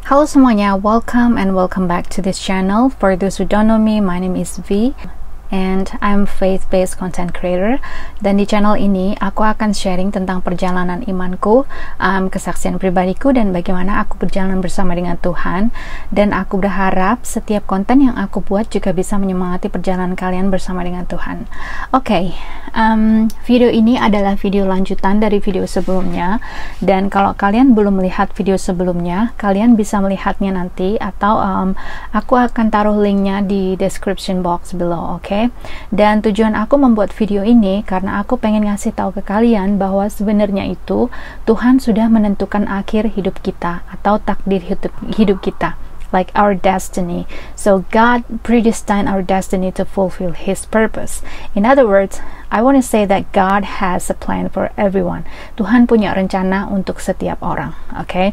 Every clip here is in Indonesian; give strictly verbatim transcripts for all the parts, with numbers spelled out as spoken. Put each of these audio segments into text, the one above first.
Halo semuanya, welcome and welcome back to this channel. For those who don't know me, my name is V and I'm faith-based content creator. Dan di channel ini aku akan sharing tentang perjalanan imanku, um, kesaksian pribadiku, dan bagaimana aku berjalan bersama dengan Tuhan. Dan aku berharap setiap konten yang aku buat juga bisa menyemangati perjalanan kalian bersama dengan Tuhan. Oke, okay, um, video ini adalah video lanjutan dari video sebelumnya. Dan kalau kalian belum melihat video sebelumnya, kalian bisa melihatnya nanti, atau um, aku akan taruh linknya di description box below. Oke, okay? Dan tujuan aku membuat video ini karena aku pengen ngasih tahu ke kalian bahwa sebenarnya itu Tuhan sudah menentukan akhir hidup kita atau takdir hidup, hidup kita, like our destiny. So God predestined our destiny to fulfill His purpose. In other words, I want to say that God has a plan for everyone. Tuhan punya rencana untuk setiap orang. Oke, okay?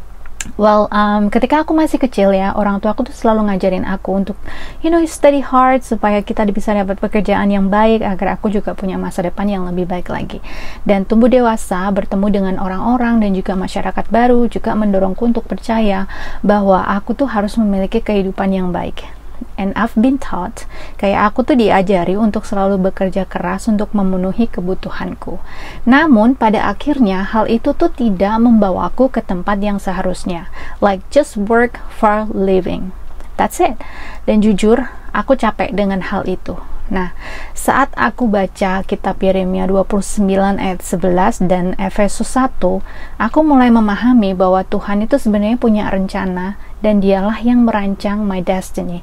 Well, um, ketika aku masih kecil ya, orang tua aku tuh selalu ngajarin aku untuk, you know, study hard supaya kita bisa dapat pekerjaan yang baik, agar aku juga punya masa depan yang lebih baik lagi. Dan tumbuh dewasa, bertemu dengan orang-orang dan juga masyarakat baru, juga mendorongku untuk percaya bahwa aku tuh harus memiliki kehidupan yang baik. And I've been taught, kayak aku tuh diajari untuk selalu bekerja keras untuk memenuhi kebutuhanku. Namun pada akhirnya hal itu tuh tidak membawaku ke tempat yang seharusnya. Like just work for living. That's it. Dan jujur, aku capek dengan hal itu. Nah, saat aku baca kitab Yeremia dua puluh sembilan ayat sebelas dan Efesus satu, aku mulai memahami bahwa Tuhan itu sebenarnya punya rencana dan dialah yang merancang my destiny.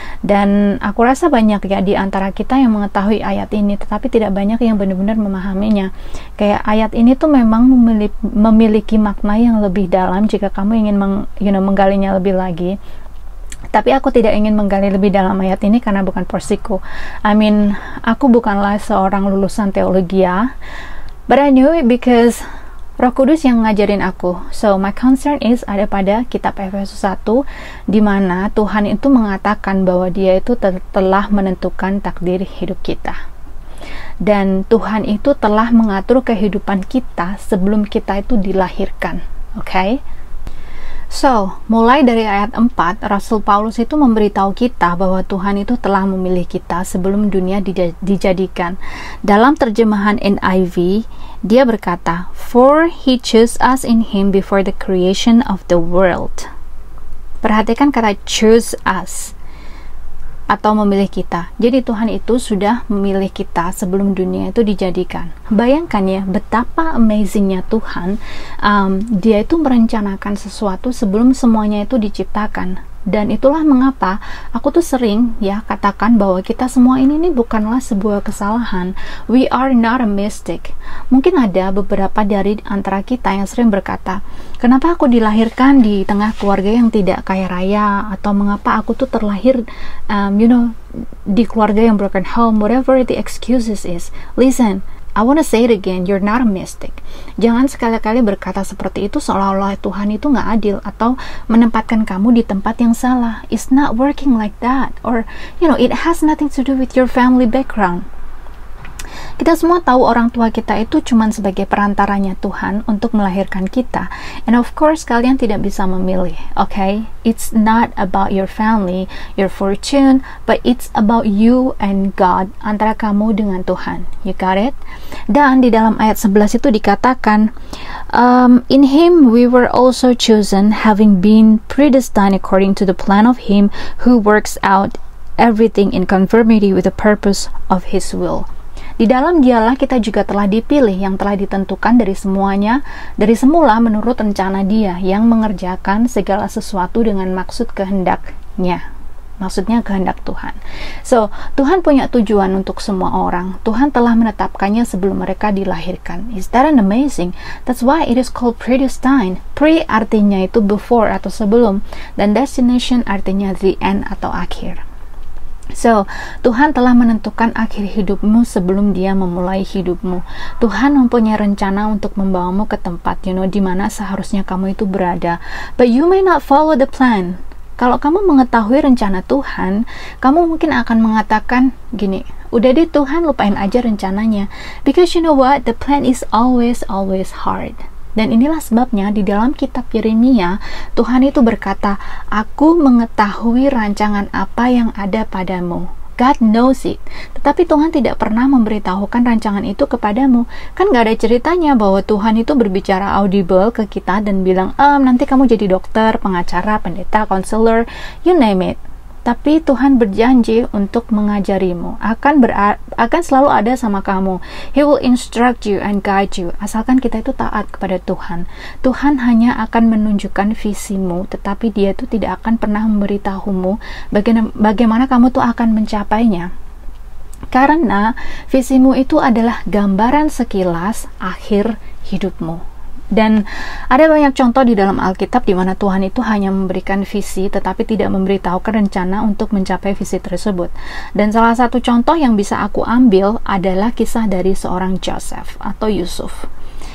Dan aku rasa banyak ya di antara kita yang mengetahui ayat ini, tetapi tidak banyak yang benar-benar memahaminya. Kayak ayat ini tuh memang memiliki, memiliki makna yang lebih dalam jika kamu ingin meng, you know, menggalinya lebih lagi. Tapi aku tidak ingin menggali lebih dalam ayat ini karena bukan porsiku. I mean, aku bukanlah seorang lulusan teologi ya. But I knew it because Roh Kudus yang ngajarin aku. So my concern is ada pada kitab Efesus satu, di mana Tuhan itu mengatakan bahwa Dia itu telah menentukan takdir hidup kita. Dan Tuhan itu telah mengatur kehidupan kita sebelum kita itu dilahirkan. Oke? Okay? So, mulai dari ayat empat, Rasul Paulus itu memberitahu kita bahwa Tuhan itu telah memilih kita sebelum dunia dijadikan. Dalam terjemahan N I V, dia berkata, "For He chose us in Him before the creation of the world." Perhatikan kata choose us, atau memilih kita. Jadi Tuhan itu sudah memilih kita sebelum dunia itu dijadikan. Bayangkan ya, betapa amazingnya Tuhan. um, Dia itu merencanakan sesuatu sebelum semuanya itu diciptakan. Dan itulah mengapa aku tuh sering ya katakan bahwa kita semua ini nih bukanlah sebuah kesalahan. We are not a mistake. Mungkin ada beberapa dari antara kita yang sering berkata, kenapa aku dilahirkan di tengah keluarga yang tidak kaya raya, atau mengapa aku tuh terlahir um, you know, di keluarga yang broken home, whatever the excuses is. Listen, I want to say it again, you're not a mistake. Jangan sekali-kali berkata seperti itu seolah-olah Tuhan itu nggak adil atau menempatkan kamu di tempat yang salah. It's not working like that. Or, you know, it has nothing to do with your family background. Kita semua tahu orang tua kita itu cuma sebagai perantaranya Tuhan untuk melahirkan kita. And of course, kalian tidak bisa memilih, okay? It's not about your family, your fortune, but it's about you and God, antara kamu dengan Tuhan. You got it? Dan di dalam ayat sebelas itu dikatakan, um, in Him we were also chosen, having been predestined according to the plan of Him who works out everything in conformity with the purpose of His will. Di dalam Dialah kita juga telah dipilih, yang telah ditentukan dari semuanya, dari semula menurut rencana Dia yang mengerjakan segala sesuatu dengan maksud kehendaknya. Maksudnya kehendak Tuhan. So, Tuhan punya tujuan untuk semua orang. Tuhan telah menetapkannya sebelum mereka dilahirkan. Is that an amazing? That's why it is called predestined. Pre artinya itu before atau sebelum, dan destination artinya the end atau akhir. So, Tuhan telah menentukan akhir hidupmu sebelum Dia memulai hidupmu. Tuhan mempunyai rencana untuk membawamu ke tempat, you know, di mana seharusnya kamu itu berada. But you may not follow the plan. Kalau kamu mengetahui rencana Tuhan, kamu mungkin akan mengatakan gini, udah deh Tuhan, lupain aja rencananya. Because you know what? The plan is always, always hard. Dan inilah sebabnya di dalam kitab Yeremia, Tuhan itu berkata, "Aku mengetahui rancangan apa yang ada padamu." God knows it. Tetapi Tuhan tidak pernah memberitahukan rancangan itu kepadamu. Kan gak ada ceritanya bahwa Tuhan itu berbicara audible ke kita dan bilang, ehm, nanti kamu jadi dokter, pengacara, pendeta, konselor, you name it. Tapi Tuhan berjanji untuk mengajarimu, akan ber- akan selalu ada sama kamu. He will instruct you and guide you. Asalkan kita itu taat kepada Tuhan. Tuhan hanya akan menunjukkan visimu, tetapi Dia itu tidak akan pernah memberitahumu bagaimana, bagaimana kamu tuh akan mencapainya. Karena visimu itu adalah gambaran sekilas akhir hidupmu. Dan ada banyak contoh di dalam Alkitab di mana Tuhan itu hanya memberikan visi tetapi tidak memberitahukan rencana untuk mencapai visi tersebut. Dan salah satu contoh yang bisa aku ambil adalah kisah dari seorang Joseph atau Yusuf.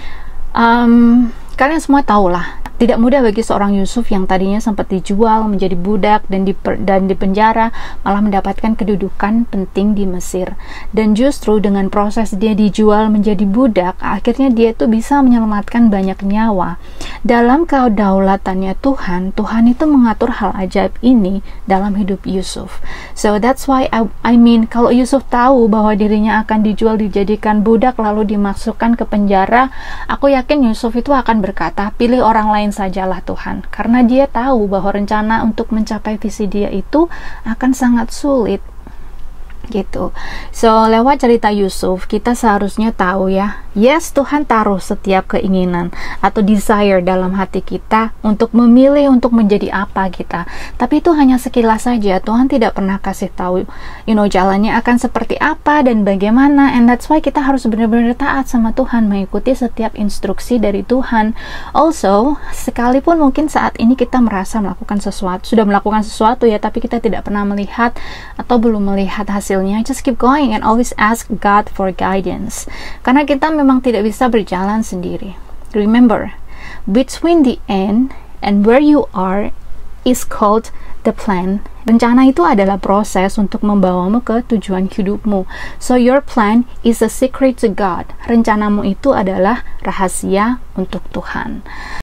Um, kalian semua tahulah, tidak mudah bagi seorang Yusuf yang tadinya sempat dijual menjadi budak dan di dan dipenjara malah mendapatkan kedudukan penting di Mesir. Dan justru dengan proses dia dijual menjadi budak, akhirnya dia itu bisa menyelamatkan banyak nyawa. Dalam kedaulatannya Tuhan, Tuhan itu mengatur hal ajaib ini dalam hidup Yusuf. So that's why I, I mean kalau Yusuf tahu bahwa dirinya akan dijual, dijadikan budak lalu dimasukkan ke penjara, aku yakin Yusuf itu akan berkata, pilih orang lain sajalah Tuhan, karena dia tahu bahwa rencana untuk mencapai visi dia itu akan sangat sulit gitu. So lewat cerita Yusuf kita seharusnya tahu ya, yes, Tuhan taruh setiap keinginan atau desire dalam hati kita untuk memilih untuk menjadi apa kita, tapi itu hanya sekilas saja. Tuhan tidak pernah kasih tahu you know jalannya akan seperti apa dan bagaimana, and that's why kita harus benar-benar taat sama Tuhan, mengikuti setiap instruksi dari Tuhan. Also, sekalipun mungkin saat ini kita merasa melakukan sesuatu, sudah melakukan sesuatu ya, tapi kita tidak pernah melihat atau belum melihat hasil, just keep going and always ask God for guidance. Karena kita memang tidak bisa berjalan sendiri. Remember, between the end and where you are is called the plan. Rencana itu adalah proses untuk membawamu ke tujuan hidupmu. So your plan is a secret to God. Rencanamu itu adalah rahasia untuk Tuhan.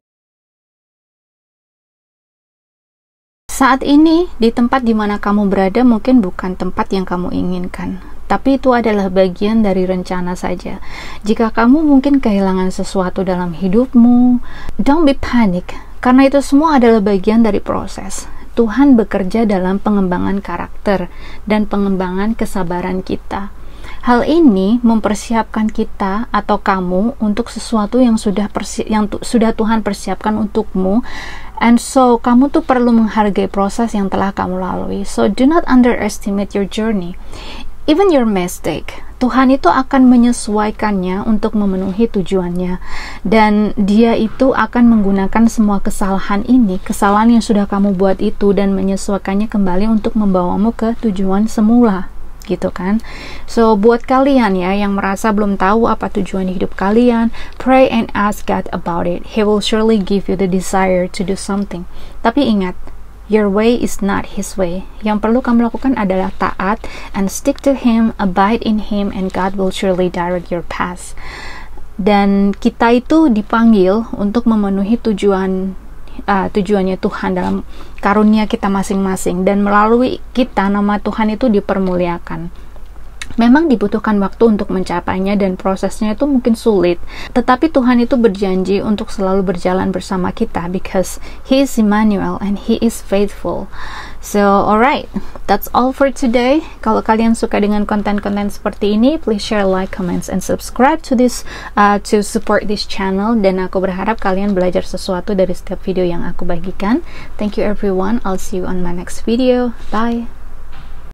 Saat ini, di tempat di mana kamu berada mungkin bukan tempat yang kamu inginkan, tapi itu adalah bagian dari rencana saja. Jika kamu mungkin kehilangan sesuatu dalam hidupmu, don't be panic, karena itu semua adalah bagian dari proses. Tuhan bekerja dalam pengembangan karakter dan pengembangan kesabaran kita. Hal ini mempersiapkan kita atau kamu untuk sesuatu yang sudah persi- yang tu- sudah Tuhan persiapkan untukmu. And so, kamu tuh perlu menghargai proses yang telah kamu lalui. So, do not underestimate your journey. Even your mistake, Tuhan itu akan menyesuaikannya untuk memenuhi tujuannya. Dan Dia itu akan menggunakan semua kesalahan ini, kesalahan yang sudah kamu buat itu, dan menyesuaikannya kembali untuk membawamu ke tujuan semula. Gitu kan. So buat kalian ya yang merasa belum tahu apa tujuan hidup kalian, pray and ask God about it. He will surely give you the desire to do something. Tapi ingat, your way is not His way. Yang perlu kamu lakukan adalah taat and stick to Him, abide in Him, and God will surely direct your path. Dan kita itu dipanggil untuk memenuhi tujuan Uh, tujuannya Tuhan dalam karunia kita masing-masing, dan melalui kita nama Tuhan itu dipermuliakan. Memang dibutuhkan waktu untuk mencapainya dan prosesnya itu mungkin sulit, tetapi Tuhan itu berjanji untuk selalu berjalan bersama kita because He is Emmanuel and He is faithful. So alright, that's all for today. Kalau kalian suka dengan konten-konten seperti ini, please share, like, comments, and subscribe to this uh, to support this channel. Dan aku berharap kalian belajar sesuatu dari setiap video yang aku bagikan. Thank you everyone. I'll see you on my next video. Bye.